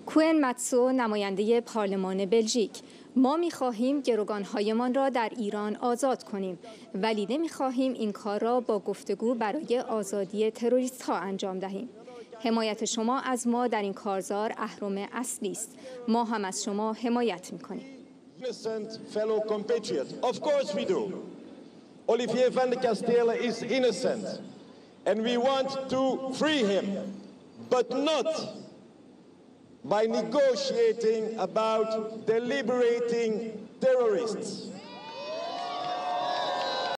کوئن ماتسو، نماینده پارلمان بلژیک: ما می‌خواهیم گروگان‌هایمان را در ایران آزاد کنیم، ولی نمی‌خواهیم این کار را با گفتگو برای آزادی تروریست‌ها انجام دهیم. حمایت شما از ما در این کارزار اهرم اصلی است. ما هم از شما حمایت می‌کنیم. Olivier van de Kastelen is innocent and we want to free him, but not by negotiating about deliberating terrorists.